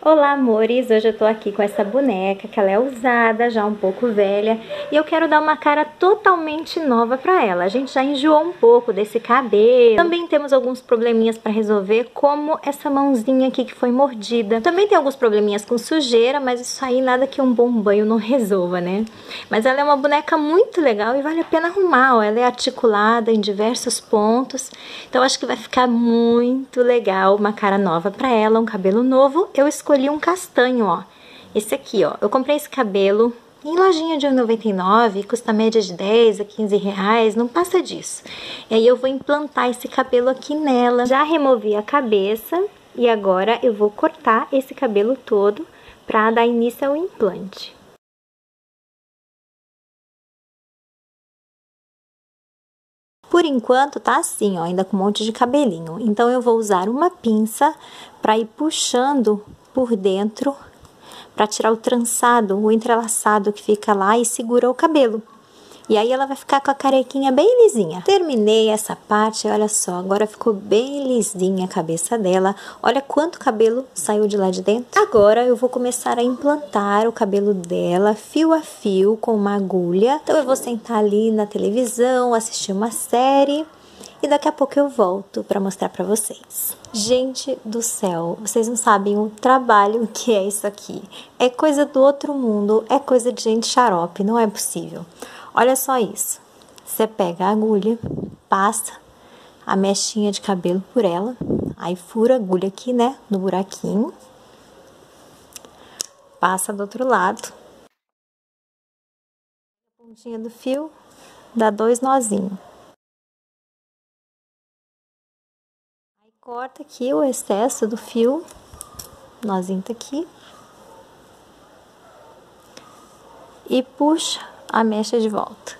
Olá, amores! Hoje eu tô aqui com essa boneca, que ela é usada, já um pouco velha, e eu quero dar uma cara totalmente nova pra ela. A gente já enjoou um pouco desse cabelo. Também temos alguns probleminhas pra resolver, como essa mãozinha aqui que foi mordida. Também tem alguns probleminhas com sujeira, mas isso aí nada que um bom banho não resolva, né? Mas ela é uma boneca muito legal e vale a pena arrumar, ó. Ela é articulada em diversos pontos, então acho que vai ficar muito legal, uma cara nova pra ela, um cabelo novo. Eu escolhi um castanho, ó. Esse aqui, ó. Eu comprei esse cabelo em lojinha de R$1,99, custa média de 10 a 15 reais, não passa disso. E aí eu vou implantar esse cabelo aqui nela. Já removi a cabeça e agora eu vou cortar esse cabelo todo pra dar início ao implante. Por enquanto tá assim, ó, ainda com um monte de cabelinho. Então eu vou usar uma pinça para ir puxando por dentro, para tirar o trançado, o entrelaçado que fica lá e segura o cabelo. E aí ela vai ficar com a carequinha bem lisinha. Terminei essa parte, olha só, agora ficou bem lisinha a cabeça dela. Olha quanto cabelo saiu de lá de dentro. Agora eu vou começar a implantar o cabelo dela fio a fio com uma agulha. Então eu vou sentar ali na televisão, assistir uma série e daqui a pouco eu volto para mostrar para vocês. Gente do céu, vocês não sabem o trabalho que é isso aqui. É coisa do outro mundo, é coisa de gente xarope, não é possível. Olha só isso. Você pega a agulha, passa a mechinha de cabelo por ela, aí fura a agulha aqui, né, no buraquinho. Passa do outro lado. A pontinha do fio, dá 2 nozinhos. Aí corta aqui o excesso do fio, o nozinho tá aqui. E puxa a mecha de volta.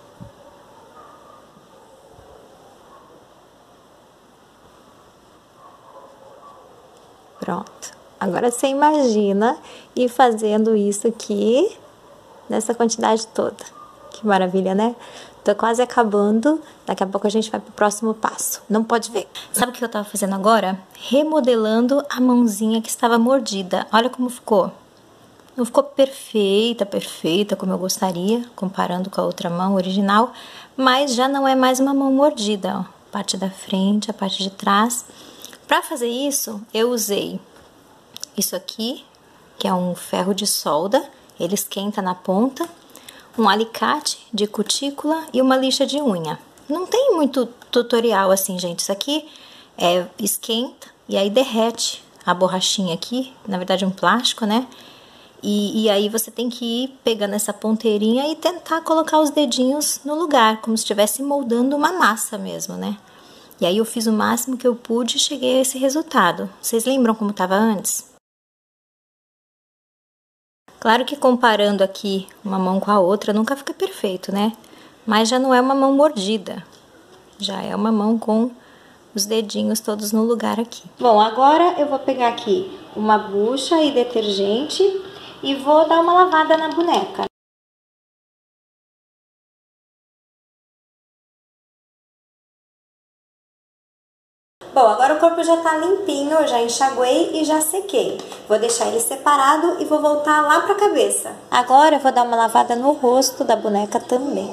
Pronto. Agora você imagina ir fazendo isso aqui nessa quantidade toda. Que maravilha, né? Tô quase acabando. Daqui a pouco a gente vai pro próximo passo. Não pode ver. Sabe o que eu tava fazendo agora? Remodelando a mãozinha que estava mordida. Olha como ficou. Não ficou perfeita, perfeita como eu gostaria, comparando com a outra mão original, mas já não é mais uma mão mordida, ó. Parte da frente, a parte de trás. Para fazer isso, eu usei isso aqui, que é um ferro de solda, ele esquenta na ponta, um alicate de cutícula e uma lixa de unha. Não tem muito tutorial assim, gente. Isso aqui esquenta e aí derrete a borrachinha aqui, na verdade um plástico, né? E aí você tem que ir pegando essa ponteirinha e tentar colocar os dedinhos no lugar, como se estivesse moldando uma massa mesmo, né? E aí eu fiz o máximo que eu pude e cheguei a esse resultado. Vocês lembram como estava antes? Claro que comparando aqui uma mão com a outra nunca fica perfeito, né? Mas já não é uma mão mordida, já é uma mão com os dedinhos todos no lugar aqui. Bom, agora eu vou pegar aqui uma bucha e detergente e vou dar uma lavada na boneca. Bom, agora o corpo já tá limpinho, eu já enxaguei e já sequei. Vou deixar ele separado e vou voltar lá pra cabeça. Agora eu vou dar uma lavada no rosto da boneca também.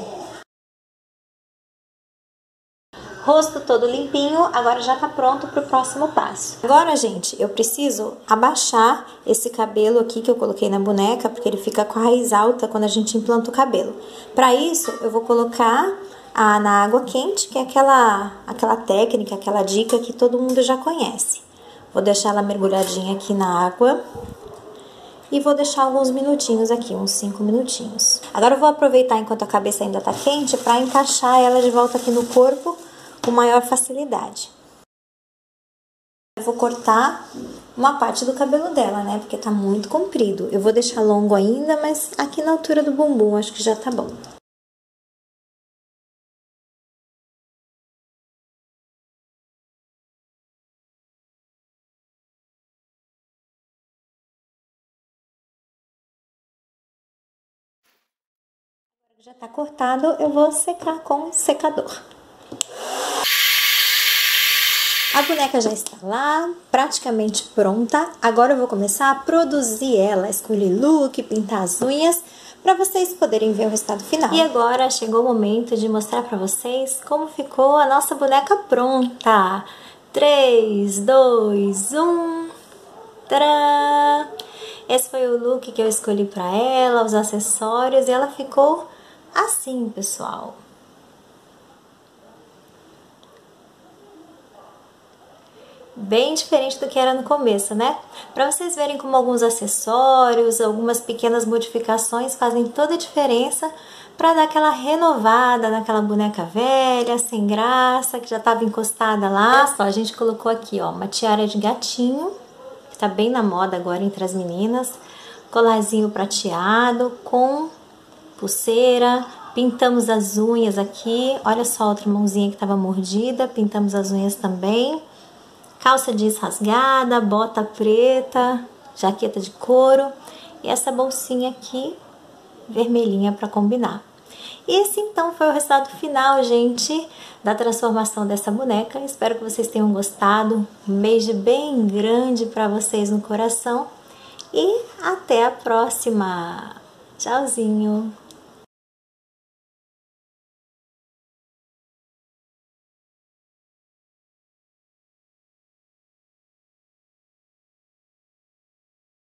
Rosto todo limpinho, agora já tá pronto pro próximo passo. Agora, gente, eu preciso abaixar esse cabelo aqui que eu coloquei na boneca, porque ele fica com a raiz alta quando a gente implanta o cabelo. Pra isso, eu vou colocar na água quente, que é aquela técnica, aquela dica que todo mundo já conhece. Vou deixar ela mergulhadinha aqui na água e vou deixar alguns minutinhos aqui, uns 5 minutinhos. Agora eu vou aproveitar enquanto a cabeça ainda tá quente pra encaixar ela de volta aqui no corpo com maior facilidade. Eu vou cortar uma parte do cabelo dela, né, porque tá muito comprido. Eu vou deixar longo ainda, mas aqui na altura do bumbum, acho que já tá bom. Já tá cortado, eu vou secar com secador. A boneca já está lá, praticamente pronta. Agora eu vou começar a produzir ela, escolher look, pintar as unhas, para vocês poderem ver o resultado final. E agora chegou o momento de mostrar para vocês como ficou a nossa boneca pronta. 3, 2, 1... Tcharam! Esse foi o look que eu escolhi para ela, os acessórios, e ela ficou assim, pessoal. Bem diferente do que era no começo, né? Para vocês verem como alguns acessórios, algumas pequenas modificações fazem toda a diferença para dar aquela renovada naquela boneca velha, sem graça, que já estava encostada lá. Olha só, a gente colocou aqui, ó, uma tiara de gatinho, que tá bem na moda agora entre as meninas, colarzinho prateado com pulseira, pintamos as unhas aqui, olha só a outra mãozinha que estava mordida, pintamos as unhas também. Calça jeans rasgada, bota preta, jaqueta de couro e essa bolsinha aqui vermelhinha para combinar. E esse então foi o resultado final, gente, da transformação dessa boneca. Espero que vocês tenham gostado. Um beijo bem grande para vocês no coração e até a próxima. Tchauzinho!